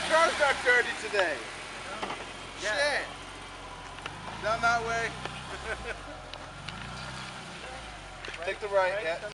car's not dirty today. Yeah. Shit. Down that way. Take the right, yeah.